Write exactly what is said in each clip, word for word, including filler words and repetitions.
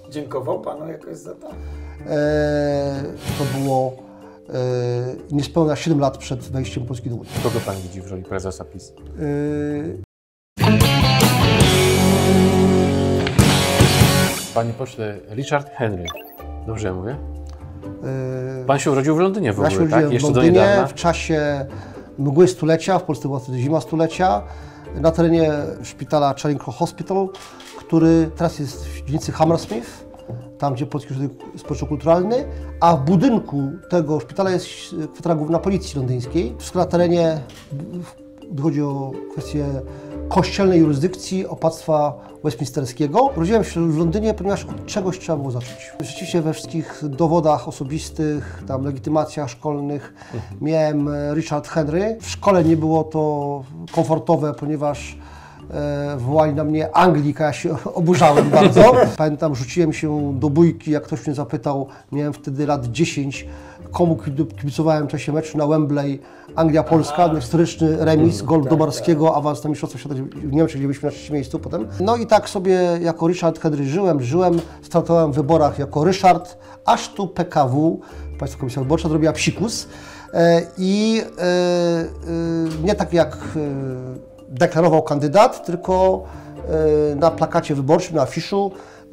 Dziękował Panu jakoś za to? E, to było e, niespełna siedem lat przed wejściem Polski do Unii. Kogo Pan widzi w roli prezesa PiS? E, Panie pośle, Richard Henry. Dobrze ja mówię? Pan się urodził w Londynie w ogóle, ja się tak? Jeszcze w Londynie, do niedawna? w czasie mgły stulecia, w Polsce była wtedy zima stulecia, na terenie szpitala Charing Cross Hospital, który teraz jest w dzielnicy Hammersmith, tam gdzie Polski Ośrodek Społeczno-Kulturalny, a w budynku tego szpitala jest kwatera główna Policji Londyńskiej. Wszystko na terenie, gdy chodzi o kwestię kościelnej jurysdykcji opactwa westminsterskiego. Urodziłem się w Londynie, ponieważ od czegoś trzeba było zacząć. Rzeczywiście we wszystkich dowodach osobistych, tam legitymacjach szkolnych mhm. miałem Richard Henry. W szkole nie było to komfortowe, ponieważ e, wołali na mnie Anglika, ja się oburzałem bardzo. Pamiętam, rzuciłem się do bójki, jak ktoś mnie zapytał, miałem wtedy lat dziesięć, komu kibicowałem w czasie meczu na Wembley, Anglia-Polska, historyczny remis, gol tak, Domarskiego, tak. awans na mistrzostwo świata w Niemczech, gdzie byliśmy na trzecim miejscu potem. No i tak sobie jako Richard Henry żyłem, żyłem, startowałem w wyborach jako Ryszard, aż tu P K W, Państwowa Komisja Wyborcza, zrobiła psikus i nie tak jak deklarował kandydat, tylko na plakacie wyborczym, na afiszu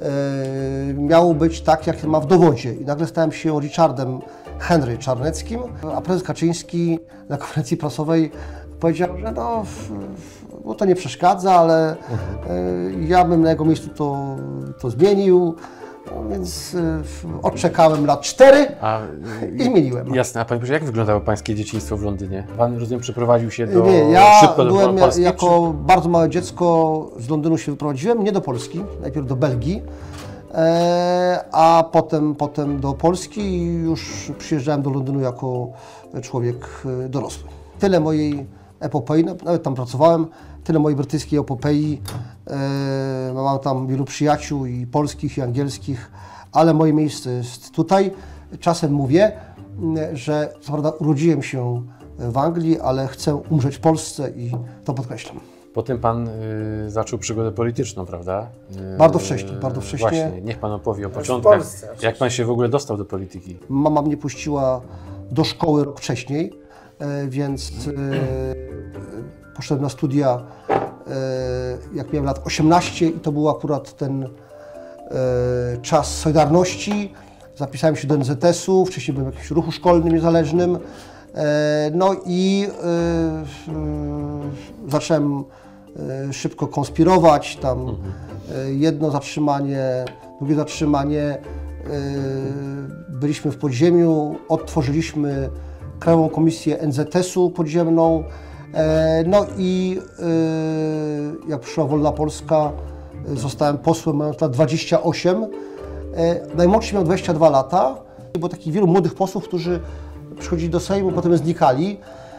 miało być tak, jak ma w dowodzie. I nagle stałem się Richardem Henry Czarneckim, a prezes Kaczyński na konferencji prasowej powiedział, że no, no to nie przeszkadza, ale mhm. ja bym na jego miejscu to, to zmienił. No więc odczekałem lat cztery a, i zmieniłem. Jasne, a Panie proszę, jak wyglądało Pańskie dzieciństwo w Londynie? Pan, rozumiem, przeprowadził się do... Nie, ja szybko byłem do Polski, jako czy... bardzo małe dziecko z Londynu się wyprowadziłem, nie do Polski, najpierw do Belgii, e, a potem, potem do Polski i już przyjeżdżałem do Londynu jako człowiek dorosły. Tyle mojej epopei, nawet tam pracowałem, tyle mojej brytyjskiej epopei. E, mam tam wielu przyjaciół i polskich, i angielskich, ale moje miejsce jest tutaj. Czasem mówię, że co prawda urodziłem się w Anglii, ale chcę umrzeć w Polsce i to podkreślam. Potem Pan y, zaczął przygodę polityczną, prawda? Y, bardzo wcześnie, bardzo wcześnie. Właśnie, niech Pan opowie o początkach. Polsce, jak Pan się w ogóle dostał do polityki? Mama mnie puściła do szkoły rok wcześniej, y, więc y, poszedłem na studia, jak miałem lat osiemnaście i to był akurat ten czas Solidarności. Zapisałem się do N Z S u, wcześniej byłem w jakimś ruchu szkolnym niezależnym. No i zacząłem szybko konspirować, tam jedno zatrzymanie, drugie zatrzymanie. Byliśmy w podziemiu, odtworzyliśmy Krajową Komisję N Z S u podziemną. No i jak przyszła Wolna Polska, zostałem posłem, mając lat dwadzieścia osiem. Najmłodszy miał dwadzieścia dwa lata. Było takich wielu młodych posłów, którzy przychodzili do Sejmu, potem znikali.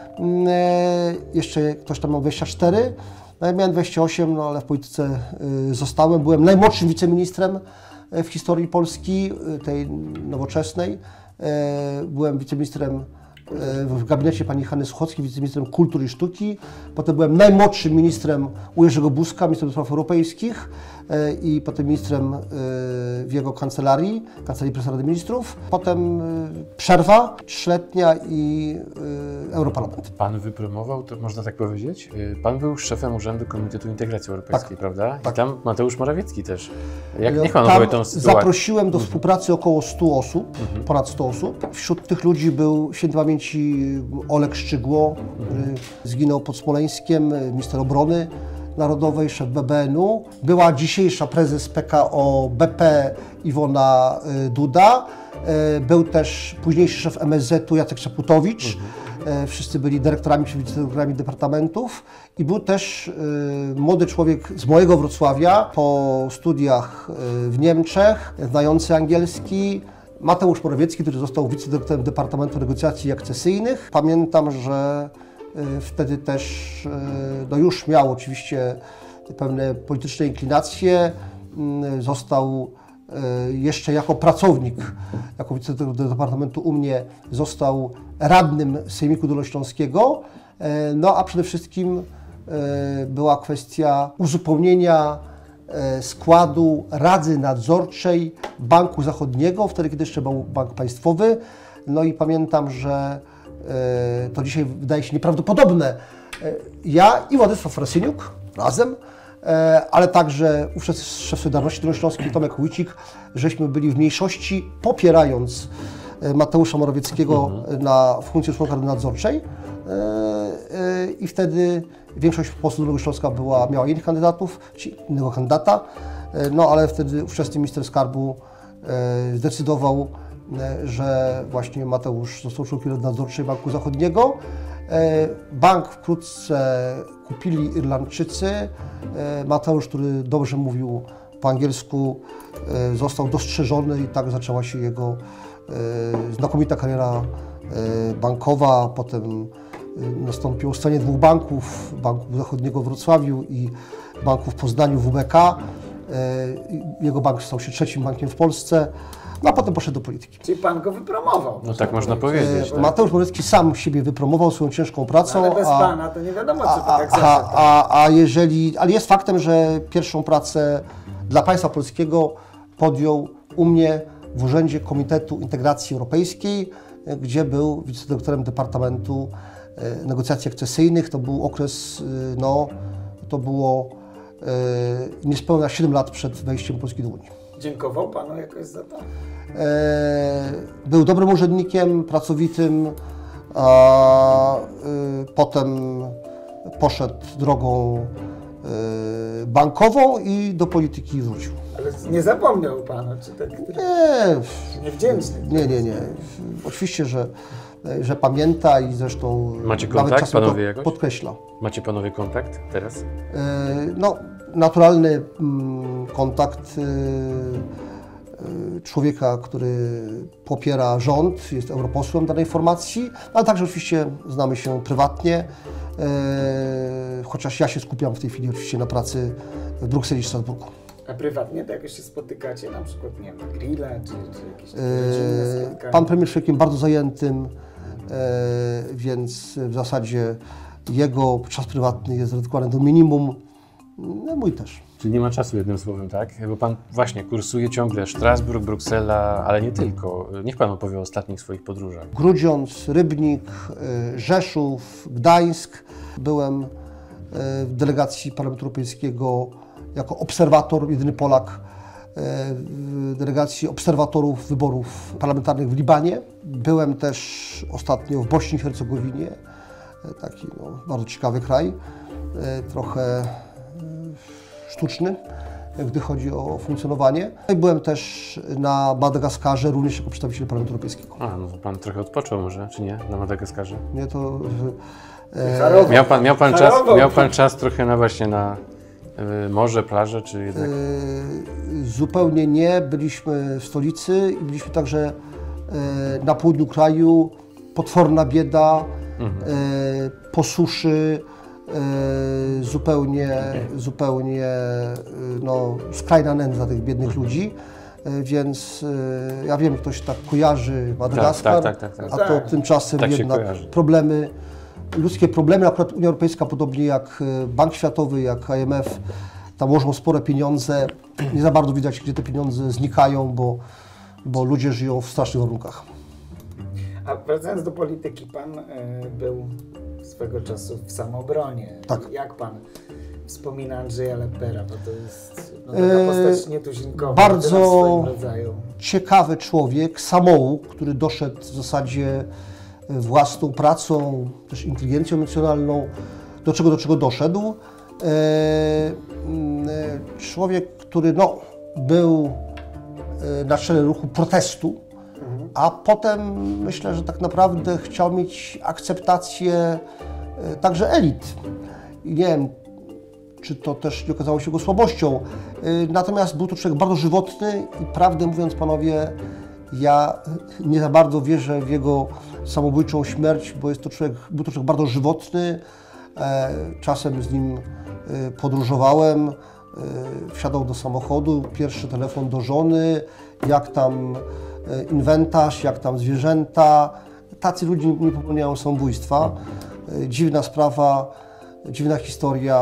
Jeszcze ktoś tam miał dwadzieścia cztery. No ja miałem dwadzieścia osiem, no ale w polityce zostałem. Byłem najmłodszym wiceministrem w historii Polski, tej nowoczesnej. Byłem wiceministrem w gabinecie pani Hanny Suchockiej, wiceministrem kultury i sztuki. Potem byłem najmłodszym ministrem u Jerzego Buzka, ministrem spraw europejskich i potem ministrem w jego kancelarii, Kancelarii Prezesa Rady Ministrów. Potem przerwa trzyletnia i Europarlament. Pan wypromował, to można tak powiedzieć? Pan był szefem Urzędu Komitetu Integracji Europejskiej, tak, prawda? Tak. I tam Mateusz Morawiecki też. Jak, niech Pan opowie tą sytuację. Zaprosiłem do współpracy około stu osób, mhm. ponad stu osób. Wśród tych ludzi był świętej pamięci Oleg Szczygło, który mhm. zginął pod Smoleńskiem, minister obrony narodowej, szef B B N u. Była dzisiejsza prezes P K O B P Iwona Duda. Był też późniejszy szef M S Z u Jacek Czaputowicz. Mhm. Wszyscy byli dyrektorami czy wicedyrektorami departamentów. I był też młody człowiek z mojego Wrocławia, po studiach w Niemczech, znający angielski, Mateusz Morawiecki, który został wicedyrektorem Departamentu Negocjacji Akcesyjnych. Pamiętam, że wtedy też no już miał oczywiście pewne polityczne inklinacje. Został jeszcze jako pracownik, jako wicedyrektor Departamentu u mnie, został radnym Sejmiku Dolnośląskiego. No a przede wszystkim była kwestia uzupełnienia składu Rady Nadzorczej Banku Zachodniego, wtedy kiedy jeszcze był bank państwowy. No i pamiętam, że to dzisiaj wydaje się nieprawdopodobne. Ja i Władysław Frasyniuk razem, ale także ówczesny szef Solidarności Dolnośląskiej Tomek Wójcik, żeśmy byli w mniejszości, popierając Mateusza Morawieckiego mhm. na funkcję członka Rady Nadzorczej. I wtedy większość posłów Dolnego Śląska była, miała innych kandydatów, czy innego kandydata, no ale wtedy ówczesny minister skarbu zdecydował, że właśnie Mateusz został członkiem Rady Nadzorczej Banku Zachodniego. Bank wkrótce kupili Irlandczycy. Mateusz, który dobrze mówił po angielsku, został dostrzeżony i tak zaczęła się jego znakomita kariera bankowa. Potem nastąpiło stanie dwóch banków, Banku Zachodniego w Wrocławiu i banku w Poznaniu, W B K. Jego bank stał się trzecim bankiem w Polsce. No a potem poszedł do polityki. Czyli pan go wypromował. No tak można powiedzieć. E, Mateusz Morawiecki sam siebie wypromował swoją ciężką pracą. No, ale bez a, pana to nie wiadomo, czy a, to tak a, zawsze. a, a, a jeżeli, ale jest faktem, że pierwszą pracę dla państwa polskiego podjął u mnie w Urzędzie Komitetu Integracji Europejskiej, gdzie był wicedyrektorem Departamentu Negocjacji Akcesyjnych. To był okres, no, to było e, niespełna siedem lat przed wejściem Polski do Unii. Dziękował panu jakoś za to? E, był dobrym urzędnikiem, pracowitym, a e, potem poszedł drogą e, bankową i do polityki wrócił. Ale nie zapomniał panu, czy tak? Nie, Niewdzięczny. nie, nie, nie. Oczywiście, że, że pamięta i zresztą Macie nawet kontakt, czasem panowie, to jakoś? podkreśla. Macie panowie kontakt teraz? E, no, naturalny mm, kontakt e, człowieka, który popiera rząd, jest europosłem danej formacji, ale także oczywiście znamy się prywatnie, e, chociaż ja się skupiam w tej chwili oczywiście na pracy w Brukseli i Strasburgu. A prywatnie to jakoś się spotykacie, na przykład, nie wiem, na grilla, czy, czy jakieś takie E, rodzinne spotkania? Pan premier człowiekiem bardzo zajętym, e, więc w zasadzie jego czas prywatny jest redukowany do minimum, no mój też. Czyli nie ma czasu, jednym słowem, tak? Bo pan właśnie kursuje ciągle Strasburg, Bruksela, ale nie tylko. Niech pan opowie o ostatnich swoich podróżach. Grudziądz, Rybnik, y, Rzeszów, Gdańsk. Byłem y, w delegacji Parlamentu Europejskiego jako obserwator, jedyny Polak, y, w delegacji obserwatorów wyborów parlamentarnych w Libanie. Byłem też ostatnio w Bośni i Hercegowinie, y, taki no, bardzo ciekawy kraj, y, trochę y, sztuczny, gdy chodzi o funkcjonowanie. Byłem też na Madagaskarze, również jako przedstawiciel Parlamentu Europejskiego. A, no to pan trochę odpoczął może, czy nie? Na Madagaskarze? Nie, to... Harowo. Miał pan, miał pan, czas, Harowo. miał pan czas trochę na właśnie na y, morze, plażę, czy jednak... E, zupełnie nie. Byliśmy w stolicy i byliśmy także e, na południu kraju. Potworna bieda, Mhm. e, po suszy, e, zupełnie, zupełnie e, no, skrajna nędza tych biednych ludzi. E, więc e, ja wiem, ktoś tak kojarzy Madagaskar, tak, tak, tak, a tak. to tymczasem Tak się jednak kojarzy. problemy, ludzkie problemy, akurat Unia Europejska, podobnie jak Bank Światowy, jak I M F, tam łożą spore pieniądze. Nie za bardzo widać, gdzie te pieniądze znikają, bo, bo ludzie żyją w strasznych warunkach. A wracając do polityki, pan y, był swego czasu w Samoobronie. Tak. Jak pan wspomina Andrzeja Lepera, bo to jest no, taka E, postać nietuzinkowa, bardzo- jedyna w swoim rodzaju. Ciekawy człowiek, samouk, który doszedł w zasadzie własną pracą, też inteligencją emocjonalną, do czego do czego doszedł. E, mm, e, człowiek, który no, był e, na czele ruchu protestu, a potem myślę, że tak naprawdę chciał mieć akceptację e, także elit. I nie wiem, czy to też nie okazało się jego słabością. E, Natomiast był to człowiek bardzo żywotny i prawdę mówiąc, panowie, ja nie za bardzo wierzę w jego samobójczą śmierć, bo jest to człowiek, był to człowiek bardzo żywotny. E, Czasem z nim e, podróżowałem, e, wsiadał do samochodu, pierwszy telefon do żony, jak tam e, inwentarz, jak tam zwierzęta. Tacy ludzie nie popełniają samobójstwa. E, Dziwna sprawa, dziwna historia.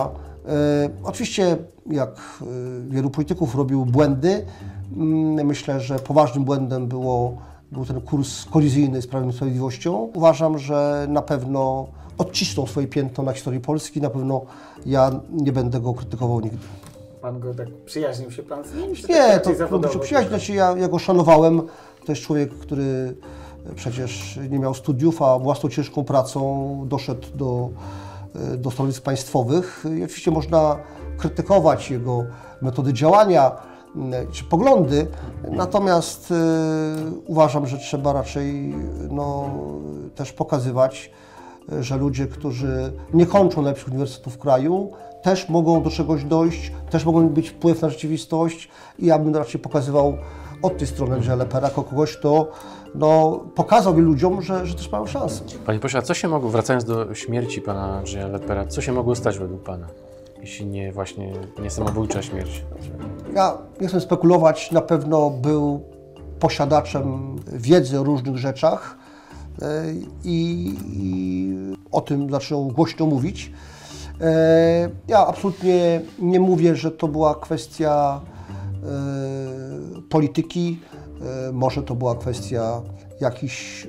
Oczywiście, jak wielu polityków, robił błędy. Myślę, że poważnym błędem było, był ten kurs kolizyjny z Prawem i Sprawiedliwością. Uważam, że na pewno odcisnął swoje piętno na historii Polski. Na pewno ja nie będę go krytykował nigdy. Pan go tak przyjaźnił się pan z nim? Nie, to trudno się przyjaźnić. Znaczy, ja, ja go szanowałem. To jest człowiek, który przecież nie miał studiów, a własną ciężką pracą doszedł do, do stanowisk państwowych. I oczywiście można krytykować jego metody działania czy poglądy, natomiast y, uważam, że trzeba raczej no, też pokazywać, że ludzie, którzy nie kończą najlepszych uniwersytetów w kraju, też mogą do czegoś dojść, też mogą mieć wpływ na rzeczywistość i ja bym raczej pokazywał od tej strony Andrzeja Lepera jako kogoś, kto no, pokazał ludziom, że, że też mają szansę. Panie pośle, a co się mogło, wracając do śmierci pana Andrzeja Lepera, co się mogło stać według pana, jeśli nie właśnie nie samobójcza śmierć? Ja nie chcę spekulować, na pewno był posiadaczem wiedzy o różnych rzeczach i, i o tym zaczął głośno mówić. Ja absolutnie nie mówię, że to była kwestia polityki, może to była kwestia jakichś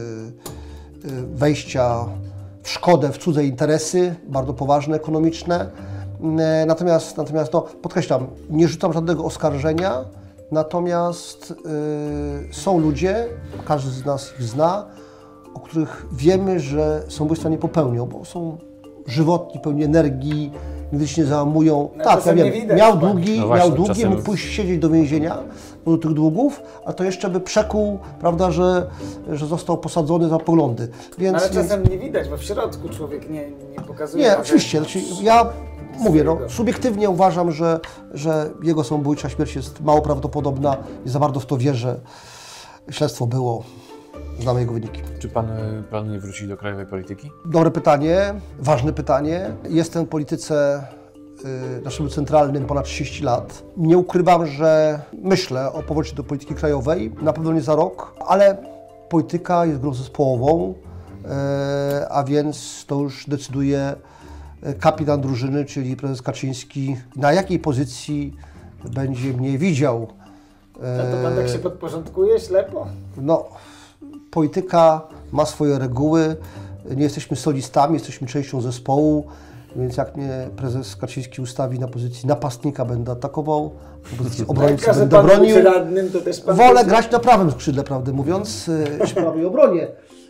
wejścia w szkodę, w cudze interesy, bardzo poważne, ekonomiczne. Natomiast, natomiast no, podkreślam, nie rzucam żadnego oskarżenia, natomiast y, są ludzie, każdy z nas ich zna, o których wiemy, że samobójstwa nie popełnią, bo są żywotni, pełni energii, nigdy się nie załamują. No, tak, ja wiem, widać, miał długi, no właśnie, miał długi, czasem... mógł pójść siedzieć do więzienia do tych długów, a to jeszcze by przekuł, prawda, że, że został posadzony za poglądy. Więc, no, ale więc... czasem nie widać, bo w środku człowiek nie, nie pokazuje. Nie, oczywiście. Znaczy, ja mówię, no, subiektywnie uważam, że, że jego samobójcza śmierć jest mało prawdopodobna. Nie za bardzo w to wierzę. Śledztwo było. Znamy jego wyniki. Czy pan planuje wrócić do krajowej polityki? Dobre pytanie, ważne pytanie. Jestem w polityce y, na szczeblu centralnym ponad trzydzieści lat. Nie ukrywam, że myślę o powrocie do polityki krajowej. Na pewno nie za rok, ale polityka jest grą zespołową, y, a więc to już decyduje kapitan drużyny, czyli prezes Kaczyński, na jakiej pozycji będzie mnie widział. No to pan tak się podporządkuje ślepo? No, polityka ma swoje reguły, nie jesteśmy solistami, jesteśmy częścią zespołu, więc jak mnie prezes Kaczyński ustawi na pozycji napastnika, będę atakował, na pozycji obrońcy jak będę bronił. Radnym, to też pan Wolę będzie... grać na prawym skrzydle, prawdę mówiąc, w prawej obronie.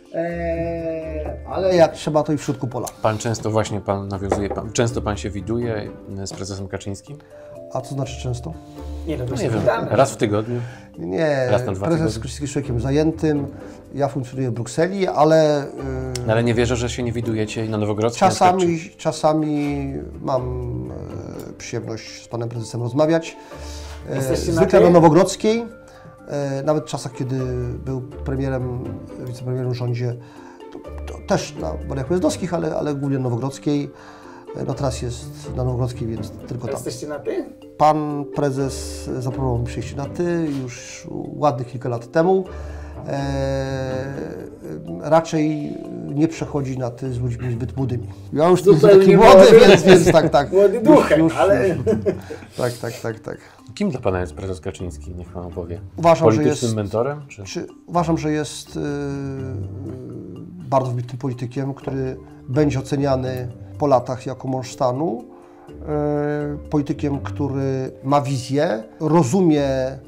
Eee, ale jak trzeba, to i w środku pola. Pan często właśnie pan nawiązuje, pan, często pan się widuje z prezesem Kaczyńskim? A co znaczy często? Nie, no to No się nie wiem, witamy. raz w tygodniu? Nie, Raz na dwa prezes tygodnie? Kaczyński jest człowiekiem zajętym, ja funkcjonuję w Brukseli, ale yy, No ale nie wierzę, że się nie widujecie na Nowogrodzkiej? czasami, czasami mam yy, przyjemność z panem prezesem rozmawiać. Yy, zwykle na Nowogrodzkiej, yy, nawet w czasach, kiedy był premierem, wicepremierem w rządzie, to, to też na Bariach Ujazdowskich, ale, ale głównie na Nowogrodzkiej. No teraz jest na Nowogrodzkiej, więc tylko tam. Jesteście na ty? Pan prezes zaproponował mi przejście na ty już ładnych kilka lat temu. E, raczej nie przechodzi na ty z ludźmi zbyt młodymi. Ja już jestem taki młody, młody, więc, więc tak, tak. Młody duchem, już, już, ale... Już, tak, tak, tak, tak. Kim dla pana jest prezes Kaczyński? Niech pan opowie. Uważam, Politycznym że jest, mentorem? Czy? Czy, uważam, że jest yy, bardzo wybitnym politykiem, który będzie oceniany po latach jako mąż stanu. Yy, politykiem, który ma wizję, rozumie,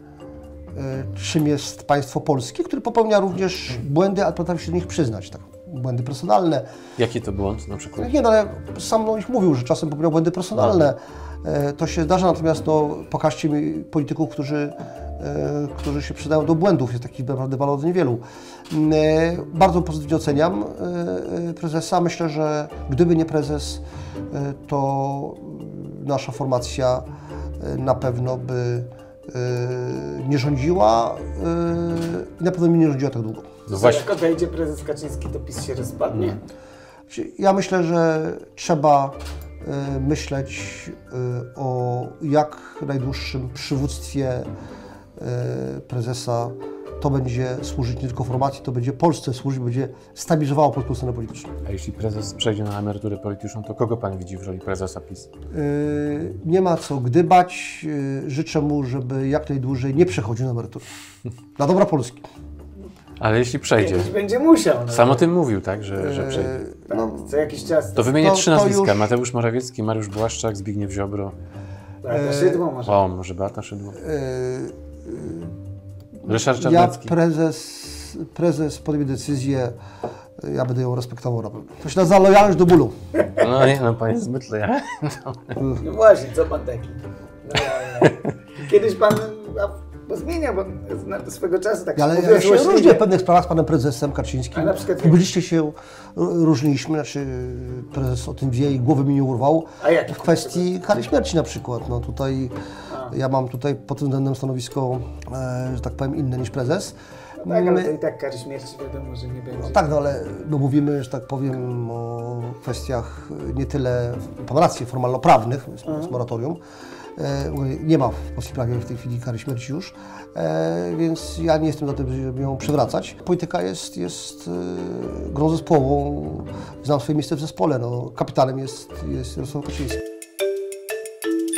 yy, czym jest państwo polskie, który popełnia również błędy, ale potrafi się do nich przyznać. Tak. Błędy personalne. Jaki to błąd na przykład? Nie, no ale sam o nich mówił, że czasem popełniał błędy personalne. Yy, to się zdarza, natomiast no, pokażcie mi polityków, którzy, yy, którzy się przydają do błędów. Jest takich naprawdę bardzo niewielu. Yy, bardzo pozytywnie oceniam yy, prezesa. Myślę, że gdyby nie prezes, yy, to nasza formacja na pewno by yy, nie rządziła yy, i na pewno mi nie rządziła tak długo. No właśnie. Jak odejdzie prezes Kaczyński, to PiS się rozpadnie? Hmm. Ja myślę, że trzeba yy, myśleć yy, o jak najdłuższym przywództwie yy, prezesa to będzie służyć nie tylko formacji, to będzie Polsce służyć, będzie stabilizowało polską scenę polityczną. A jeśli prezes przejdzie na emeryturę polityczną, to kogo pan widzi w roli prezesa PiS? Yy, nie ma co gdybać. Yy, życzę mu, żeby jak najdłużej nie przechodził na emeryturę. Dla dobra Polski. Ale jeśli przejdzie, Kiedyś będzie musiał. No. sam o tym mówił, tak, że, że przejdzie. Yy, Tak, no, co jakiś czas. To wymienię to- trzy to nazwiska. już- Mateusz Morawiecki, Mariusz Błaszczak, Zbigniew Ziobro. Tak, na szydło może. O, może Beata Szydło. yy, Ryszard ja Czarnecki. prezes, prezes podejmie decyzję, ja będę ją respektował na pewno. To się nazywa lojalność do bólu. No nie, no pan jest zbyt lojalny. No właśnie, co pan taki? No, ja, ja. Kiedyś pan a, zmieniał, bo na- swego czasu tak Ale mówię ja się złośliwie. różnię w pewnych sprawach z panem prezesem Kaczyńskim. A na przykład- Byliście się, różniliśmy, znaczy prezes o tym wie i głowy mi nie urwał. A jaki? W kwestii kary śmierci na przykład. No tutaj A. ja mam tutaj pod tym względem stanowisko, e, że tak powiem, inne niż prezes. No tak, ale My- to i tak kary śmierci wiadomo, że nie będzie. No tak, no ale my mówimy, że tak powiem, o kwestiach nie tyle, pan ma rację, formalno-prawnych, z, z moratorium. E, nie ma w polskim prawie w tej chwili kary śmierci już, e, więc ja nie jestem za tym, żeby ją przywracać. Polityka jest, jest e, grą zespołową, znam swoje miejsce w zespole, no, kapitanem jest, jest Jarosław Kaczyński.